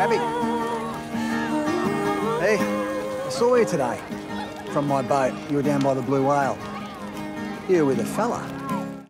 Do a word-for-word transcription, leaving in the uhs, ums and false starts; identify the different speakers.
Speaker 1: Abby. Hey, I saw you today. From my boat, you were down by the Blue Whale. You were with a fella.